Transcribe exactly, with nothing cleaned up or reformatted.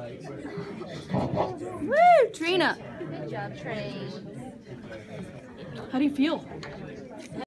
Woo, Trina. Good job, Trey. How do you feel?